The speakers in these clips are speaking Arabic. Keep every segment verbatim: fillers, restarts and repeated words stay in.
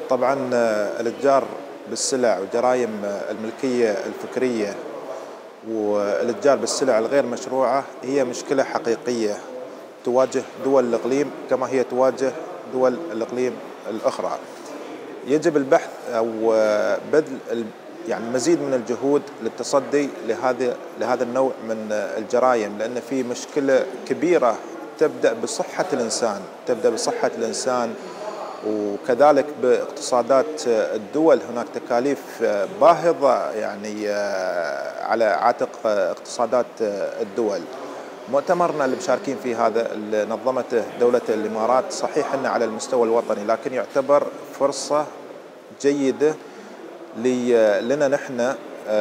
طبعا الاتجار بالسلع وجرائم الملكية الفكرية والاتجار بالسلع الغير مشروعة هي مشكلة حقيقية تواجه دول الإقليم كما هي تواجه دول الإقليم الأخرى. يجب البحث أو بذل يعني مزيد من الجهود للتصدي لهذا لهذا النوع من الجرائم، لأن في مشكلة كبيرة تبدأ بصحة الإنسان تبدأ بصحة الإنسان وكذلك باقتصادات الدول. هناك تكاليف باهظة يعني على عاتق اقتصادات الدول. مؤتمرنا اللي مشاركين في هذا اللي نظمته دولة الإمارات صحيح أنه على المستوى الوطني، لكن يعتبر فرصة جيدة لنا نحن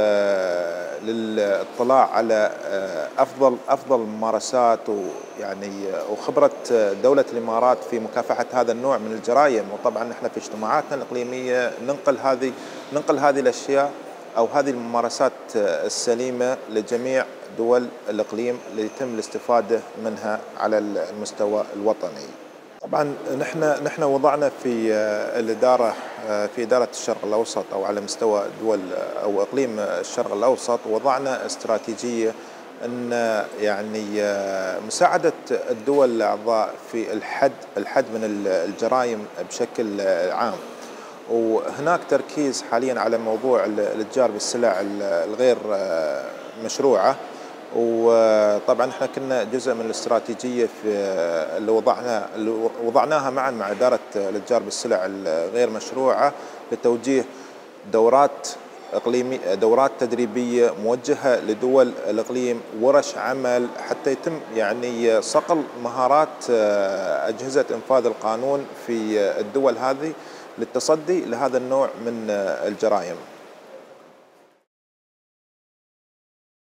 للاطلاع على افضل افضل الممارسات ويعني وخبره دوله الامارات في مكافحه هذا النوع من الجرائم. وطبعا نحن في اجتماعاتنا الاقليميه ننقل هذه ننقل هذه الاشياء او هذه الممارسات السليمه لجميع دول الاقليم ليتم الاستفاده منها على المستوى الوطني. طبعا نحن نحن وضعنا في الاداره في اداره الشرق الاوسط او على مستوى دول او اقليم الشرق الاوسط وضعنا استراتيجيه ان يعني مساعده الدول الاعضاء في الحد الحد من الجرائم بشكل عام. وهناك تركيز حاليا على موضوع الاتجار بالسلع الغير مشروعه، وطبعا احنا كنا جزء من الاستراتيجيه في اللي وضعنا اللي وضعناها معا مع اداره الاتجار بالسلع الغير مشروعه لتوجيه دورات اقليميه دورات تدريبيه موجهه لدول الاقليم، ورش عمل حتى يتم يعني صقل مهارات اجهزه انفاذ القانون في الدول هذه للتصدي لهذا النوع من الجرائم.